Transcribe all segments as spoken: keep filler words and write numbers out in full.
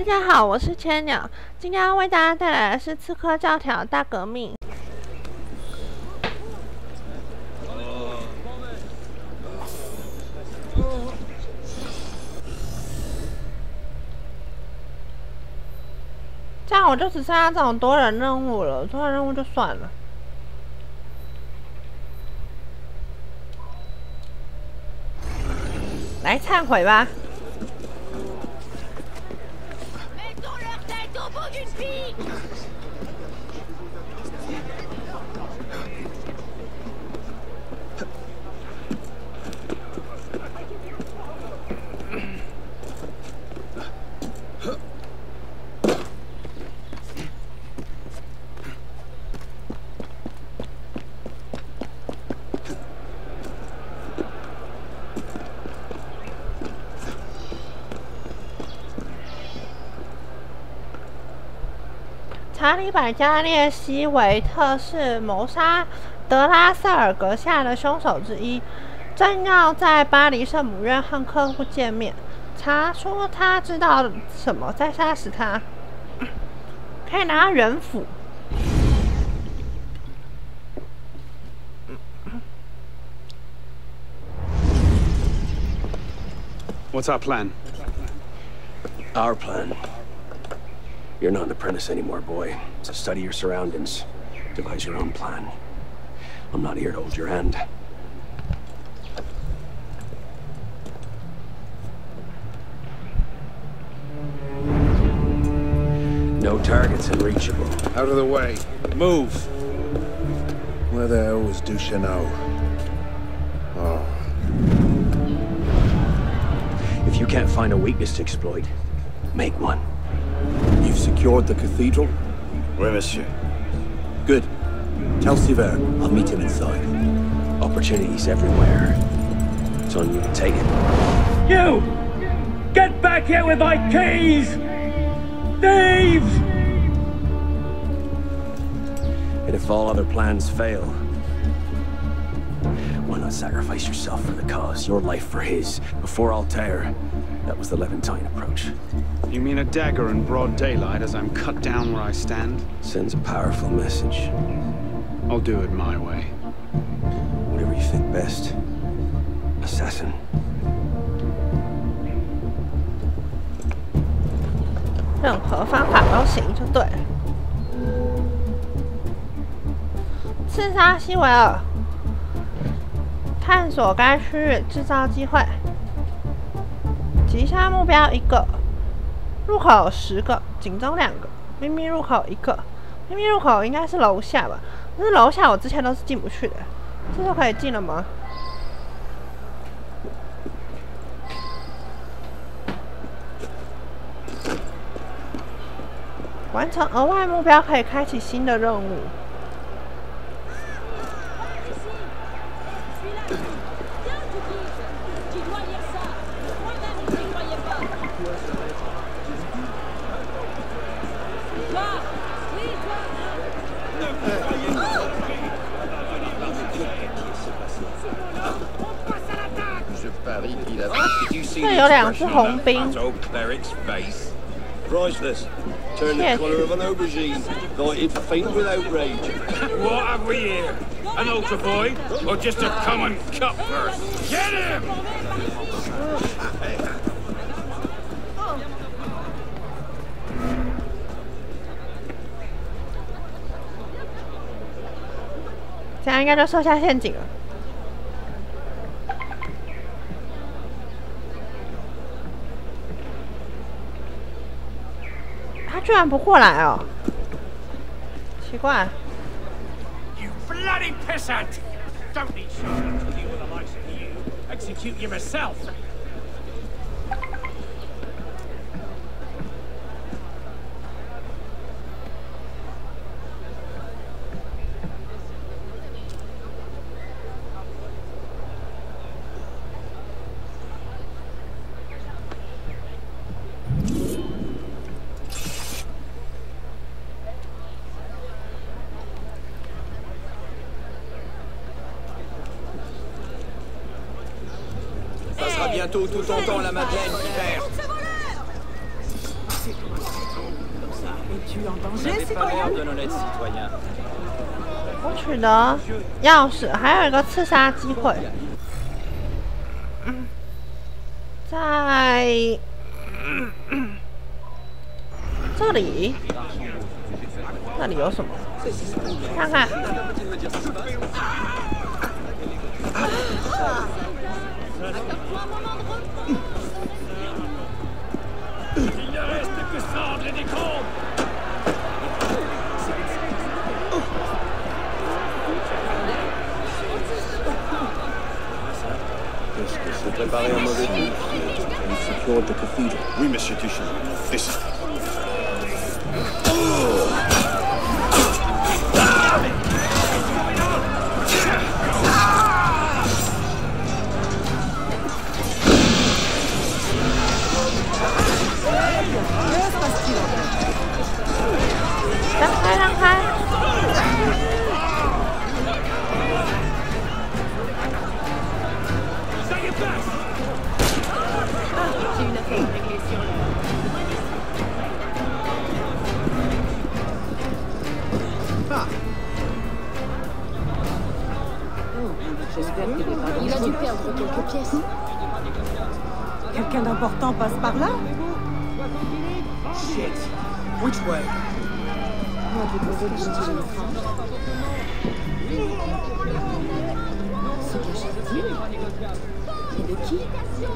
大家好，我是千鸟，今天要为大家带来的是《刺客教条：大革命》。这样我就只剩下这种多人任务了，多人任务就算了。来忏悔吧。 查理·百加列西维特是谋杀德拉塞尔阁下的凶手之一，正要在巴黎圣母院和客户见面。查说他知道什么，再杀死他，可以拿元斧。 What's our plan? Our plan. You're not an apprentice anymore, boy. So study your surroundings. Devise your own plan. I'm not here to hold your hand. No targets unreachable. Out of the way. Move! Where the hell was Duchesneau? Oh. If you can't find a weakness to exploit, make one. You've secured the cathedral? Oui, monsieur. Good. Tell Siver I'll meet him inside. Opportunities everywhere. It's on you to take it. You! Get back here with my keys! Thieves! And if all other plans fail, why not sacrifice yourself for the cause? Your life for his. Before Altair, that was the Levantine approach. You mean a dagger in broad daylight as I'm cut down where I stand? Sends a powerful message. I'll do it my way. Whatever you think best, assassin. 任何方法都行，就对了。刺杀西维尔，探索该区域，制造机会。击杀目标一个。 入口有十个，警钟两个，秘密入口一个。秘密入口应该是楼下吧？可是楼下我之前都是进不去的，这就可以进了吗？完成额外目标可以开启新的任务。 这有两只红兵。 Priceless. Turn the colour of an aubergine. Lighted faint with outrage. What have we here? An altar boy? Or just a common cutpurse? Get him! 这样应该就设下陷阱了。 他居然不过来哦，奇怪。 You bloody pissant! Don't need shoulders to deal with the likes of you. Execute you myself. Bientôt tout ton temps la Madeleine, père. Es-tu en danger, citoyen? 我取得钥匙，还有一个刺杀机会。嗯，在、嗯、这里，这里有什么？看看。 Qu'est-ce que c'est préparé un mauvais coup? You secured the cathedral. Oui, Monsieur Duchamp. This is... 让开，让开！ Il a dû perdre quelques pièces. Quelqu'un d'important passe par là? Shit. Which way? Moi, je vais poser le style. Se cache-t-il? Et de qui?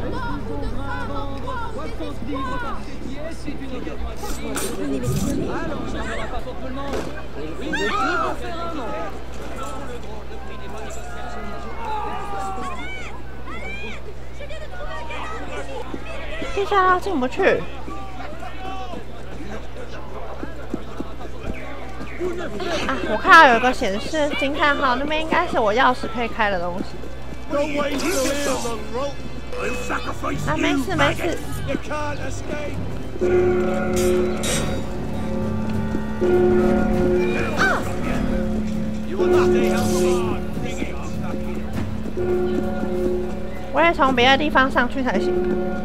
Qui 地下进不去。啊，我看到有一个显示惊叹号，那边应该是我钥匙可以开的东西。啊，没事没事。我也从别的地方上去才行。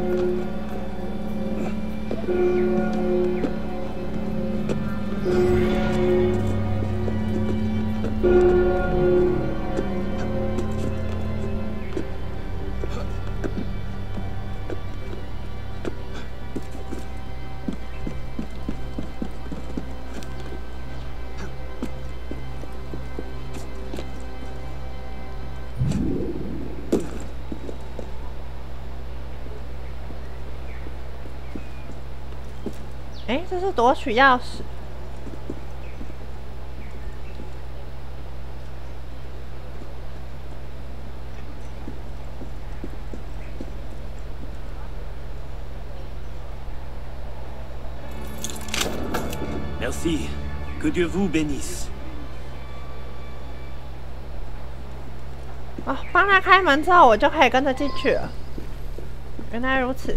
哎，这是夺取钥匙。 Merci. Que Dieu vous bénisse. 哦，帮他开门之后，我就可以跟着进去了。原来如此。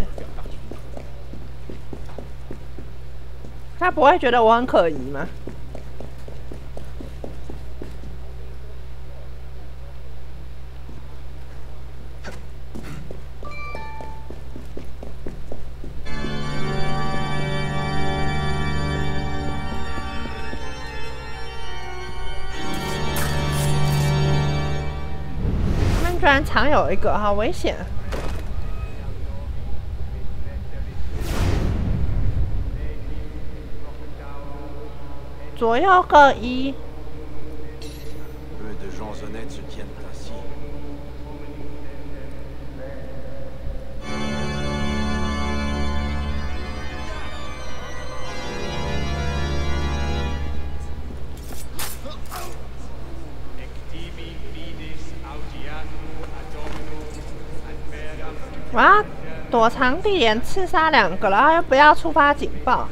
他不会觉得我很可疑吗？他们居然藏有一个，好危险！ 左右各一。 Peu de gens honnêtes se tiennent ainsi. What? 我要躲藏地点刺杀两个，然后又不要触发警报。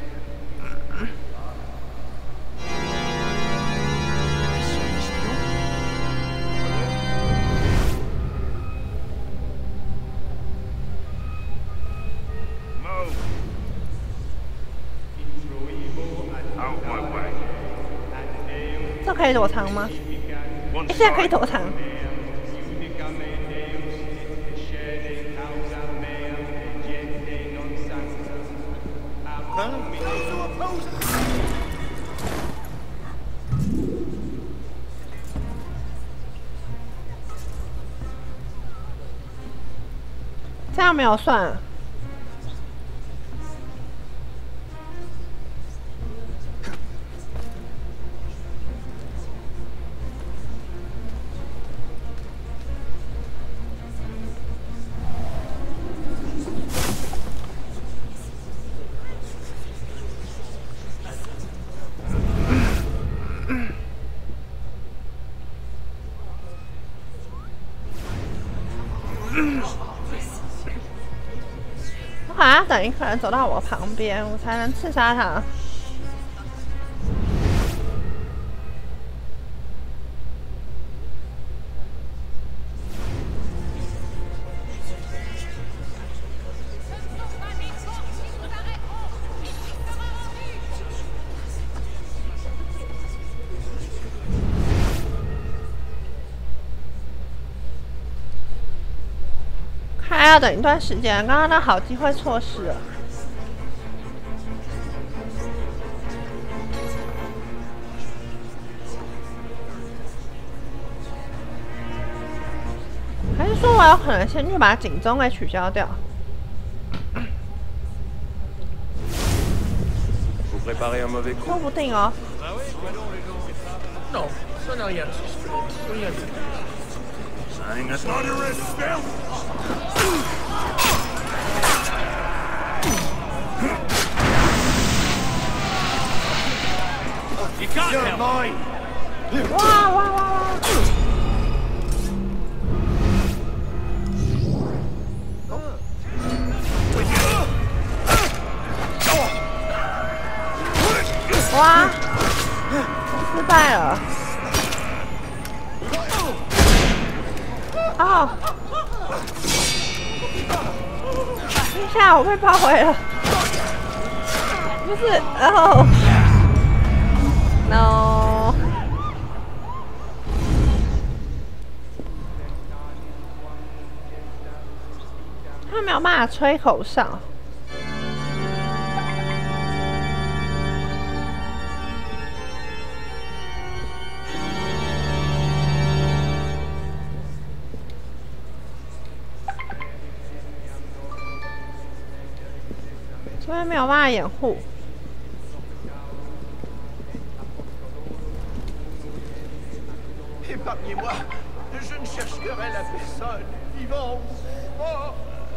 这可以躲藏吗？欸、现在可以躲藏。 这样没有算。 我好像等一个人走到我旁边，我才能刺杀他。还要等一段时间，刚刚那好机会错失了。还是说我有可能先去把警钟给取消掉？说不定哦。 Non, ça n'a rien de suspect. Rien de Saying that's not arrest still. You can't help. Mine. 哇哇哇哇！哇！失败了。哦！等一下，我被包围了。不是，哦 ，no。 他没有办法吹口哨。这边没有办法掩护。 Épargnez-moi, je ne cherche querelle à personne, vivant ou mort.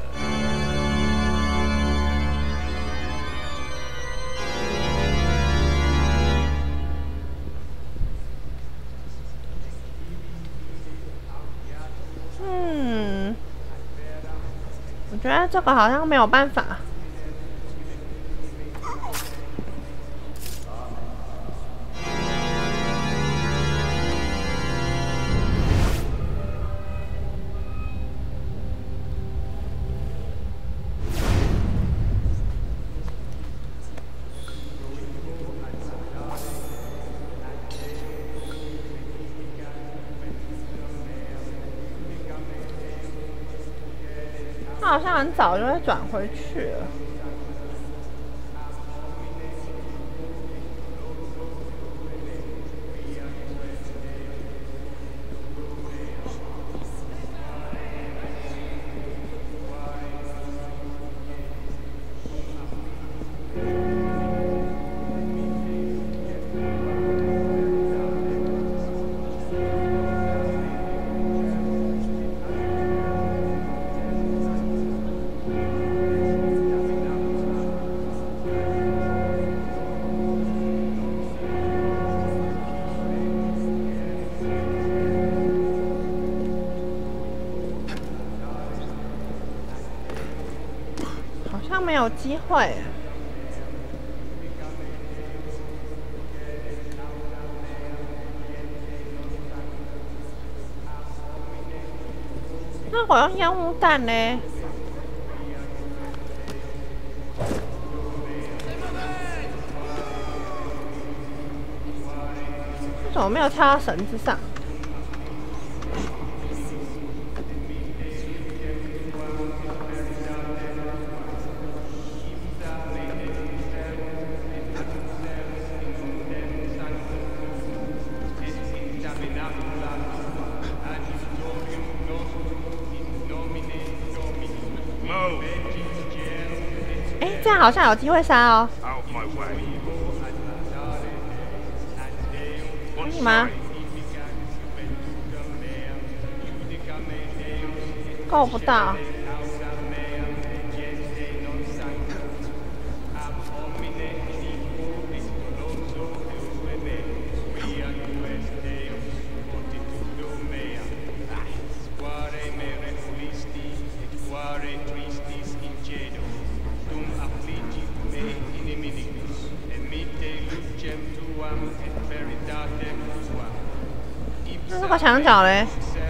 Hmm. 我觉得这个好像没有办法。 他好像很早就会转回去了。好像没有机会。那我用烟雾弹呢？为什么没有跳到绳子上？ 这样好像有机会杀哦。可以吗？够不到。那这个墙角嘞？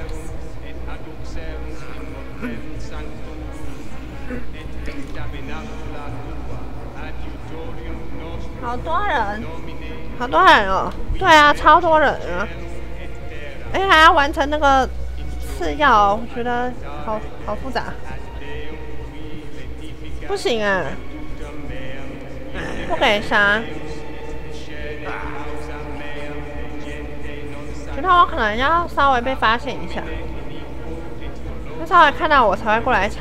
好多人，好多人哦！对啊，超多人啊！哎，还要完成那个次要，我觉得好好复杂。不行啊，不给杀。觉得我可能要稍微被发现一下，要稍微看到我才会过来查。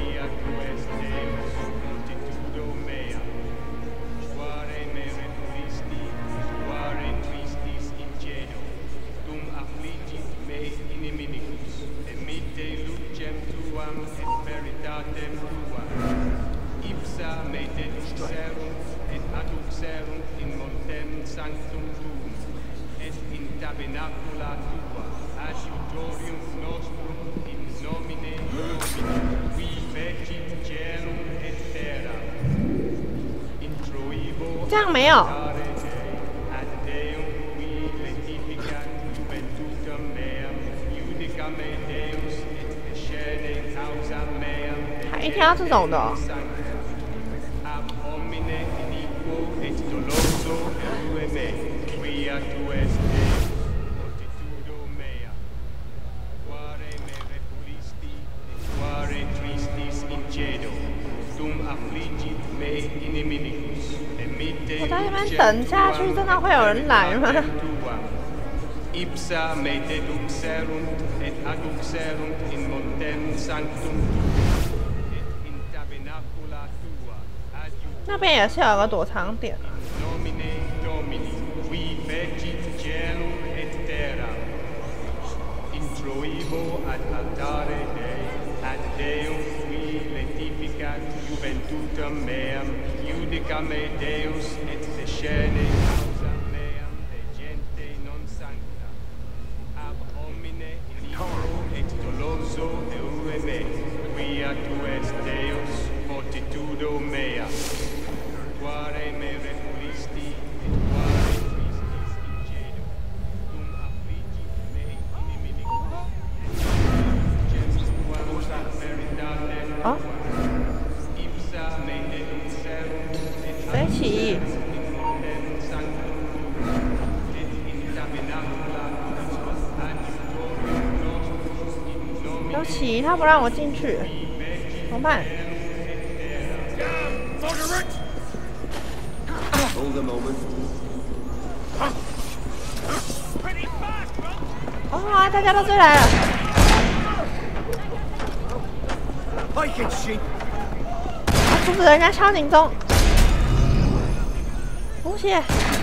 这样没有。还一定要这种的哦。我在这边等下去，真的会有人来吗？Ipsa mete duxerunt et aduxerunt in montem sanctum et in tabernacula tua. 那边也是有个躲藏点。Nomine Domini, qui fecit celum et terra. Introivo ad altare Dei, ad Deum qui letificat juventutem meam, judica me Deus et descene causa meam de gente non sancta. Ab homine iniquo et doloso eure me, quia tu es Deus, fortitudo mea. Quare me repulisti et quare tristis ingedo, tum affligit me inimicus, et tuam veritatem tua. Ipsa me deducerum et aducerum in montem sanctum tuum, et in tabernacula adiutorium nostrum in nomine 尤其他不让我进去，怎么办？ Hold a moment. 哦，大家都追来了。要阻止人家敲警钟。不谢。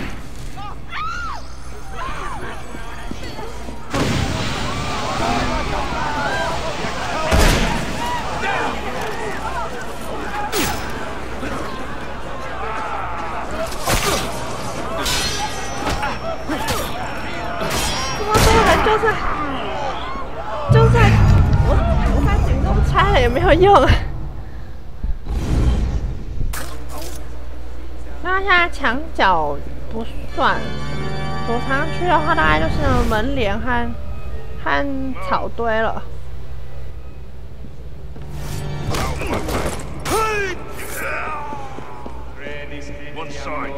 就算就算我我把警钟拆了也没有用啊！那现在墙角不算，躲藏区的话大概就是门帘和和草堆了。 One side.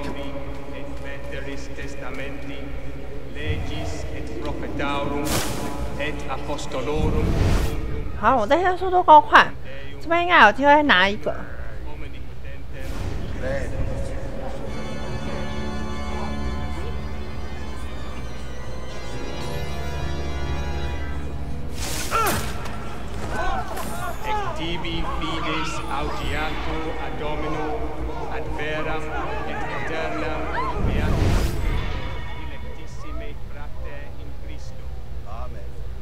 Apostolorum. 好，我这些速度够快，这边应该有机会拿一个。 Ectibi fides audiatur ad Domino veram et aeternam beatum dilectissime frate in Christo. Amen.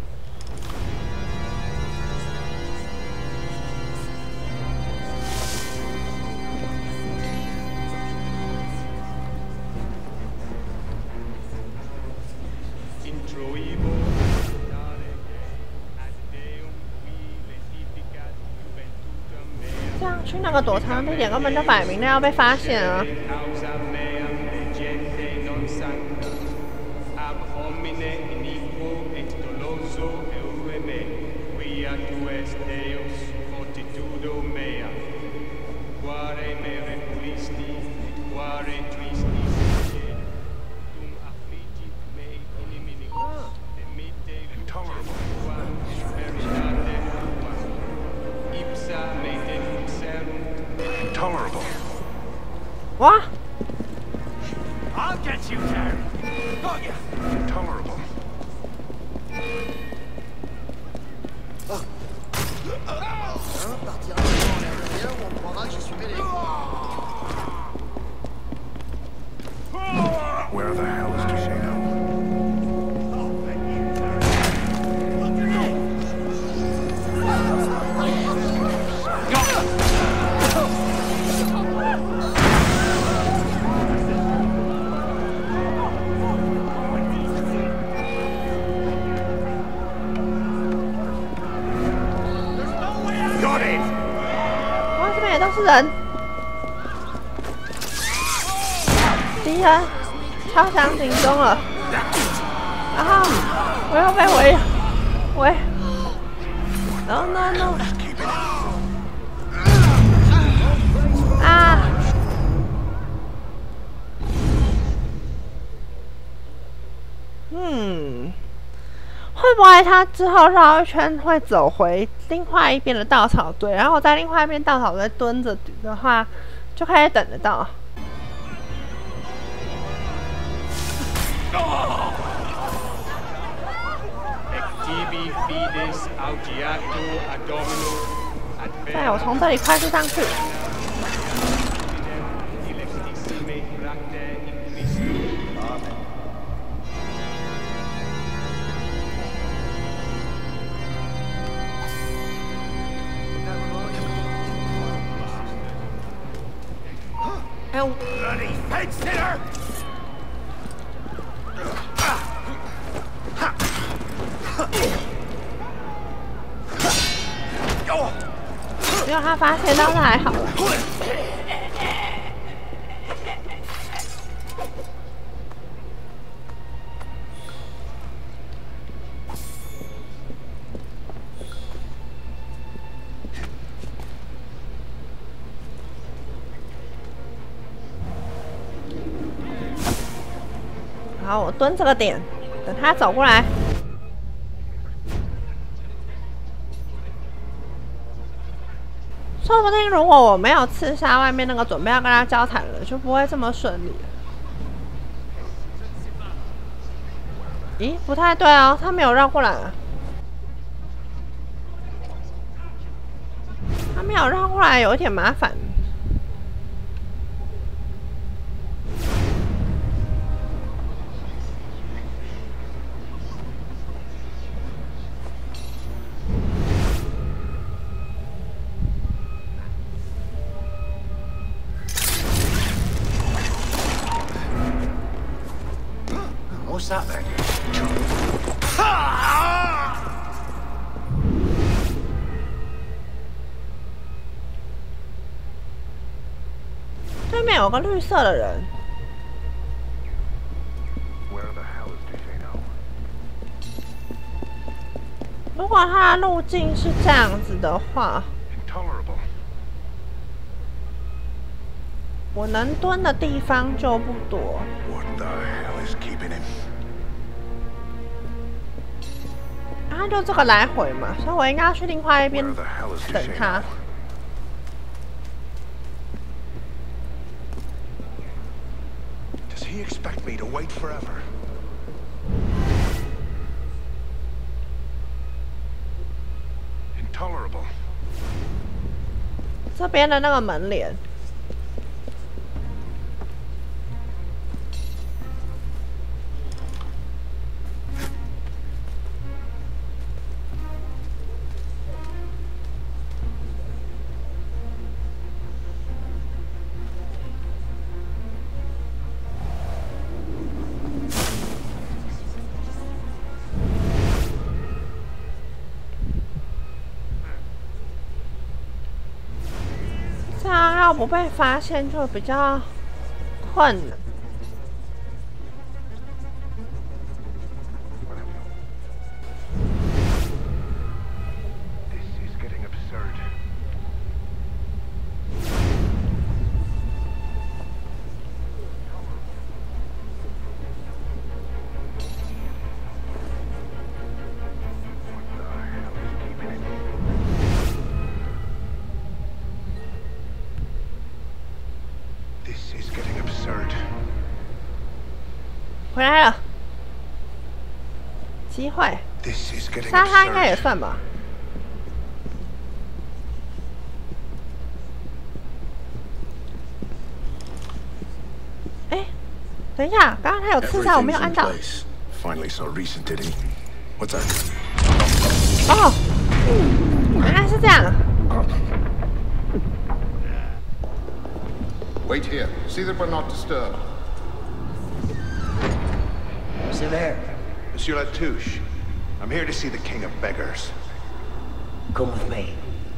Introibo dare ad Deum qui letificat juventutem mea. 这样去那个躲藏地点根本就摆明了要被发现啊！ Causa meam legente non sancta, ab homine iniquo et doloso eue me, quia tu es Deus fortitudo mea, quare me repulisti, et quare tristis me, tum affligit me inimicus, demite Intolerable. tuam veritate tuam, ipsa me denuxerunt. Intolerable. 哇， I'll get you, Terry. Got ya. Intolerable. Where the hell is Casino? Got it. 哇，这边也都是人，敌人超强警钟了，然后我又被围围 ，no no no， 啊！嗯，会不会他之后绕一圈会走回另外一边的稻草堆，然后在另外一边稻草堆蹲着的话，就可以等得到。 Tibi fides audiato ad Domino ad 对，我从这里快速上去。 dilectissime frate in Christo. Amen. Oh. Bloody fence sitter! 没有他发现到是还好了。好，我蹲这个点，等他走过来。 说不定如果我没有刺杀外面那个准备要跟他交谈了，就不会这么顺利了。咦，不太对哦，他没有绕过来啊。他没有绕过来，有一点麻烦。 What's that then? 对面有个绿色的人。 Where the hell is Casino? 如果他的路径是这样子的话， Intolerable. 我能蹲的地方就不多。 What the hell is keeping him? 他就这个来回嘛，所以我应该要去另外一边 Where the hell is 等他。 Casino? Does he expect me to wait forever? 这边的那个门帘， 要不被发现就比较困难。回来了，机会，杀他应该也算吧。哎，等一下，刚刚他有刺杀，我没有按到。哦，原来是这样。 Wait here. See that we're not disturbed. Sévère. Monsieur Latouche, I'm here to see the King of Beggars. Come with me.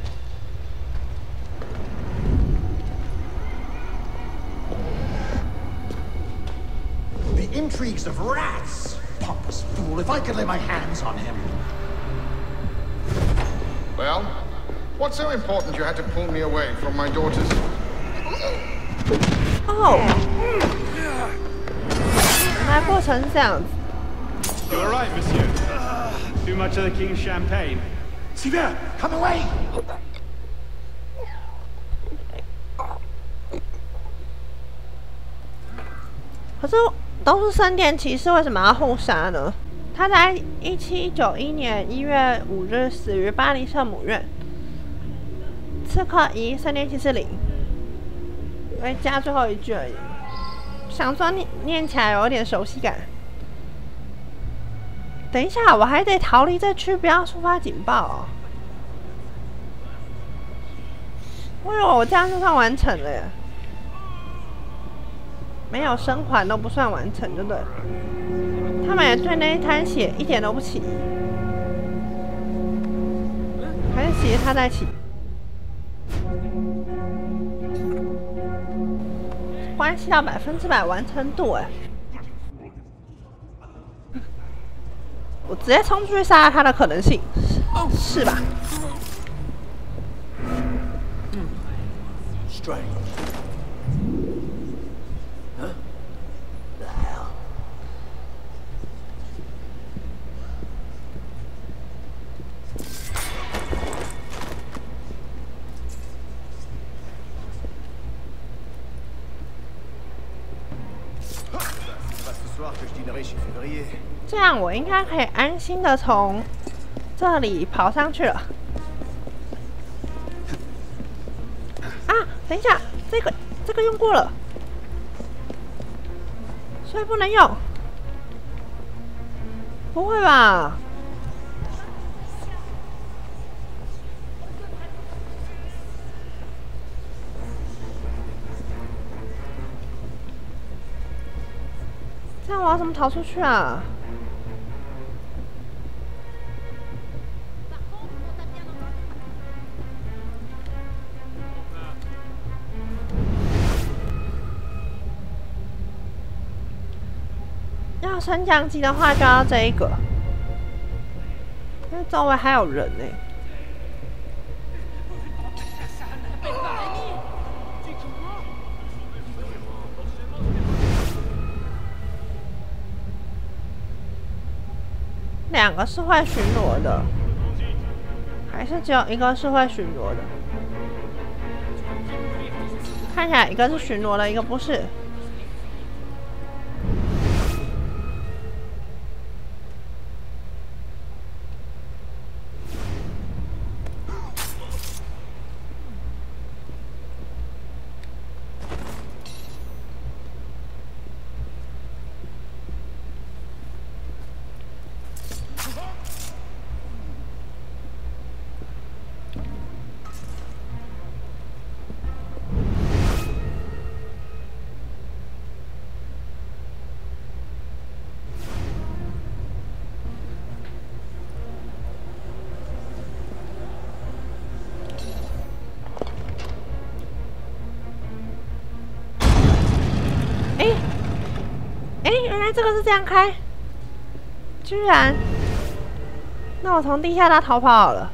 The intrigues of rats! Pompous fool, if I could lay my hands on him. Well, what's so important you had to pull me away from my daughter's... Oh. 来过程这样子。 You all right, Monsieur? Too much of the King's champagne? Sévère, come away! 可是都是圣殿骑士，为什么要互杀呢？他在一七九一年一月五日死于巴黎圣母院。刺客一，圣殿骑士零。我会加最后一句而已。想说念念起来有点熟悉感。等一下，我还得逃离这区，不要触发警报哦。我以为我这样就算完成了耶。 没有生还都不算完成，对不对？他们也对那一滩血一点都不起疑，还是其实他在起？关系到百分之百完成度哎！我直接冲出去杀了他的可能性，是吧？ 嗯 ，Straight。 这样我应该可以安心的从这里跑上去了。啊，等一下，这个这个用过了，所以不能用。不会吧？这样我要怎么逃出去啊？要升降机的话，就要这一个，因为周围还有人呢、欸。 两个是会巡逻的，还是只有一个是会巡逻的？看起来一个是巡逻的，一个不是。 来这个是这样开，居然！那我从地下道逃跑好了。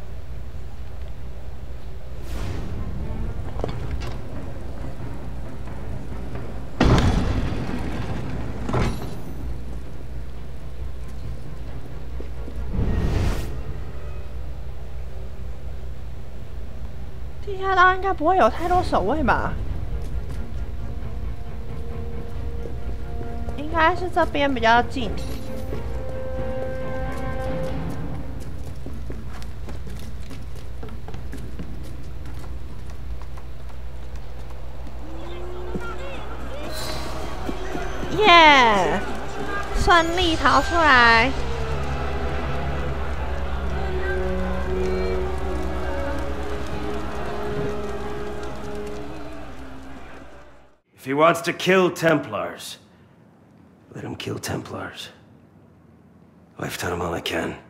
地下道应该不会有太多守卫吧？应该是这边比较近。耶！顺利逃出来。 If he wants to kill Templars, let him kill Templars. I've done all I can.